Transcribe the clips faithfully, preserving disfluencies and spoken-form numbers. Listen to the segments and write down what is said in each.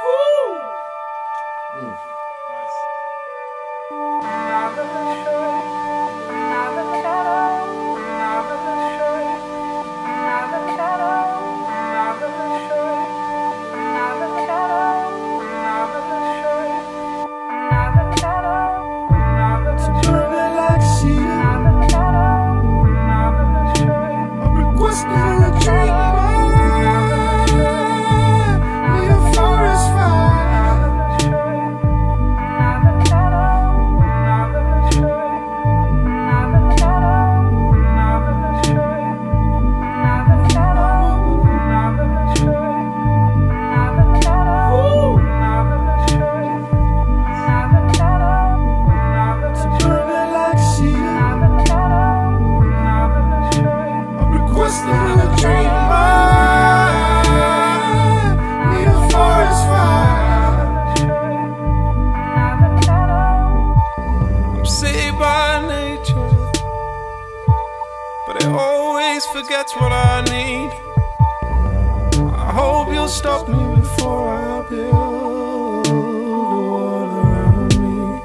Forgets what I need. I hope you'll stop me before I build a wall around me.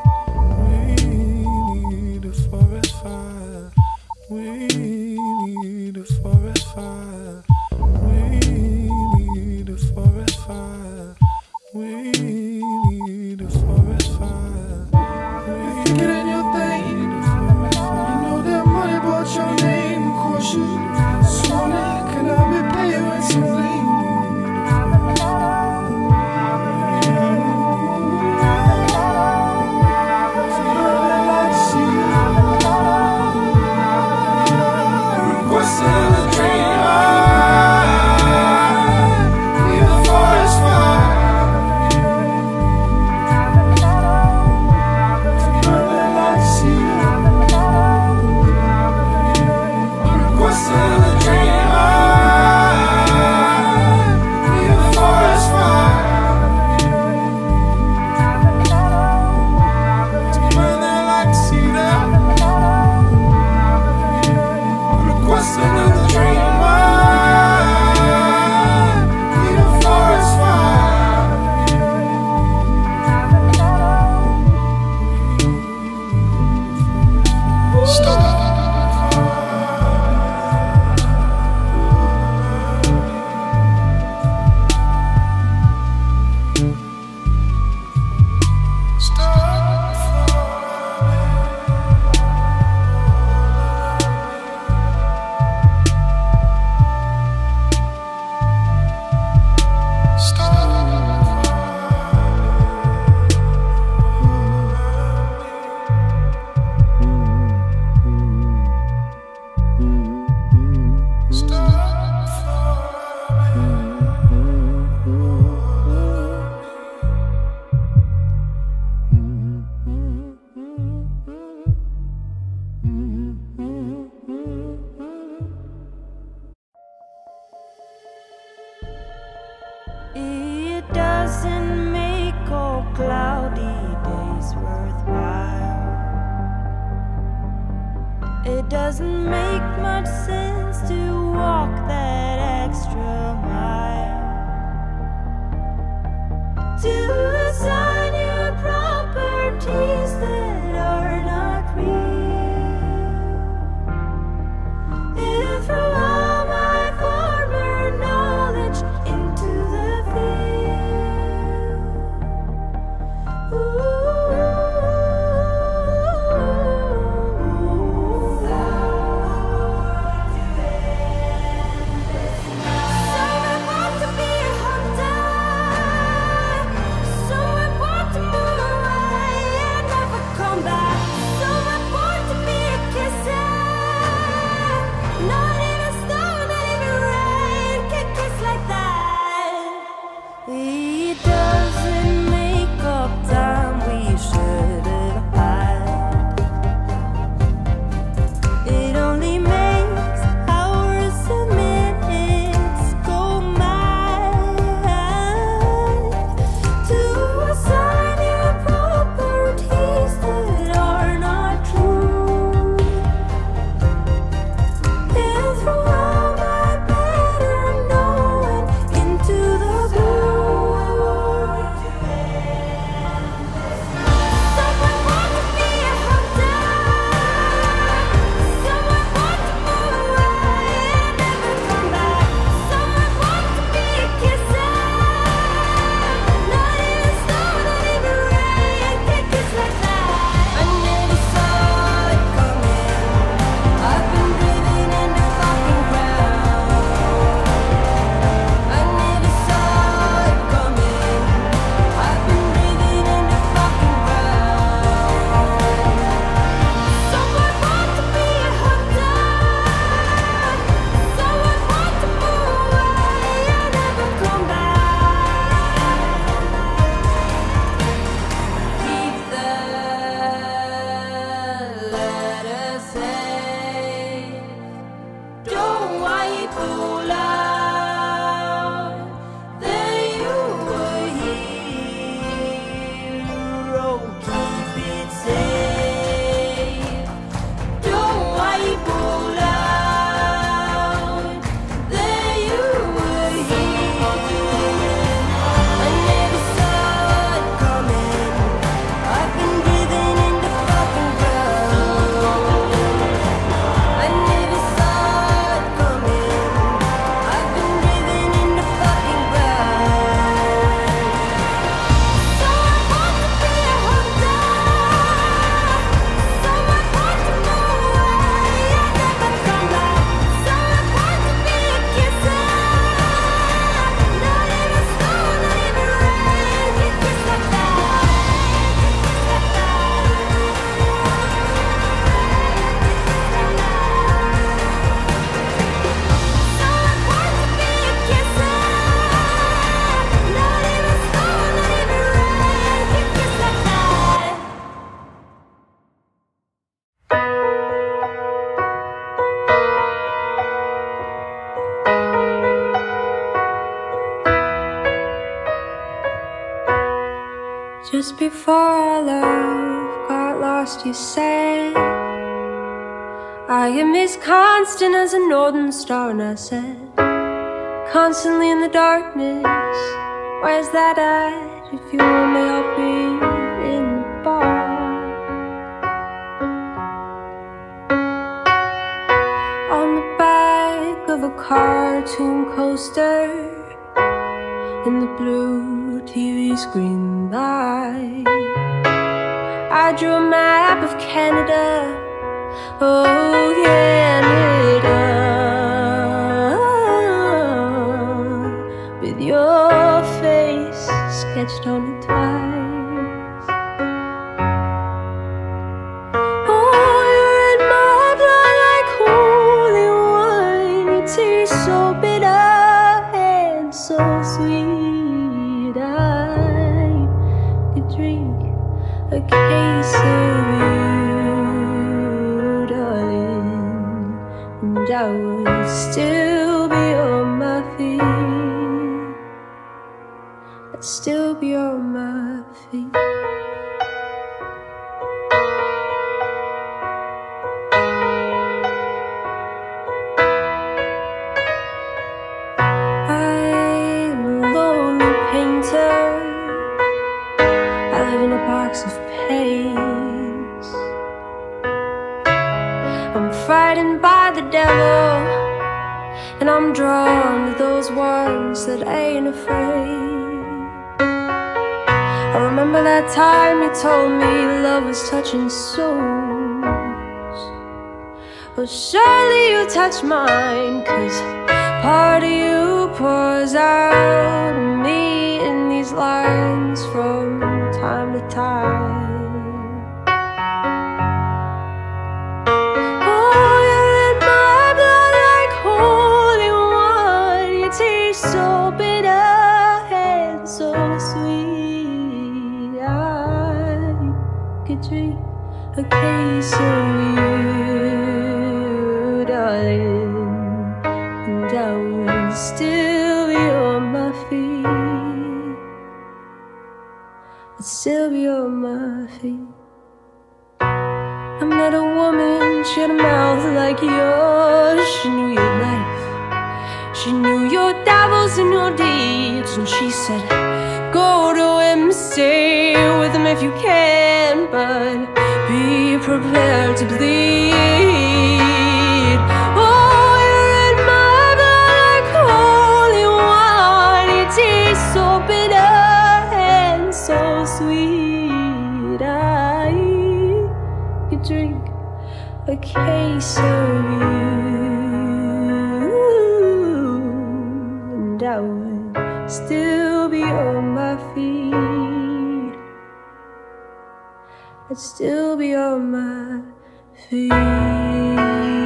We need a forest fire. We need a forest fire. We need a forest fire. We need a forest fire. If you get in your thing, you know that money bought your name. Swanee, can I be paid with some lean? It doesn't make all cloudy days worthwhile. It doesn't make much sense to walk that extra mile to assign you properties that are not real. And throw all my former knowledge into the field. Ooh. Thou art Just before our love got lost, you said, I am as constant as a northern star. And I said, constantly in the darkness, where's that at? If you wanna help me in the bar. On the back of a cartoon coaster, in the blue T V screen light, I drew a map of Canada. Oh, Canada, with your face sketched on it twice. Oh, you're in my blood like holy wine. You taste so bitter and so sweet. I could drink a case of you, darling, and I would still be on my feet. I'd still be on my feet. I'm a lonely painter. I live in a box of paints. I'm frightened by the devil, and I'm drawn to those ones that ain't afraid. I remember that time you told me love was touching souls. Well, surely you touch mine, 'cause part of you pours out of me in these lines from time to time. Oh, you're in my blood like holy wine. You taste so bitter and so sweet. I could drink a case of you, darling, and I would still be on my feet. I'd still be on my feet. I met a woman, she had a mouth like yours. She knew your life, she knew your devils and your deeds. And she said, go to him, stay with him if you can, but be prepared to bleed. Oh, you're in my blood like holy wine. You taste so bitter and so sweet. I could drink a case of you, and I would still be on my feet. I'd still be on my feet.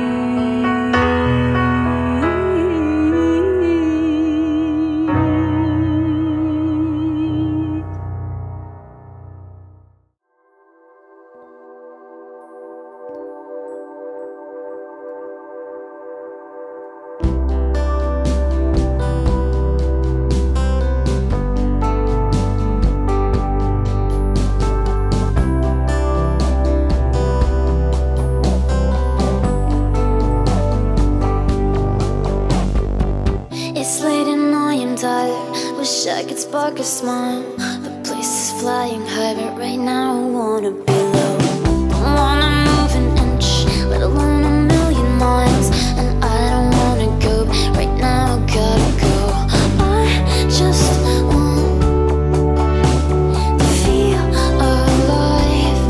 Wish I could spark a smile. The place is flying high, but right now I wanna be low. Don't wanna move an inch, let alone a million miles. And I don't wanna go, but right now I gotta go. I just want to feel alive.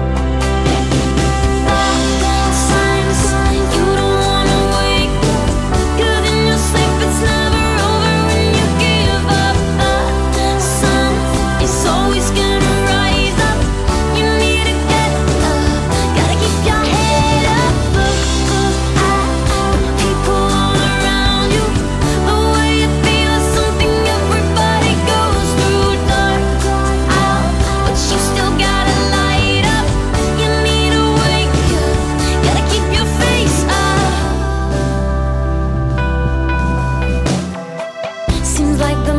Signs you don't wanna wake up, 'cause in your sleep it's never over when you give up. The sun is always gonna rise up. You need to get up, gotta keep your head up. Look, look at the people all around you. The way you feel is something everybody goes through. Dark out, but you still gotta light up. You need to wake up, gotta keep your face up. Seems like the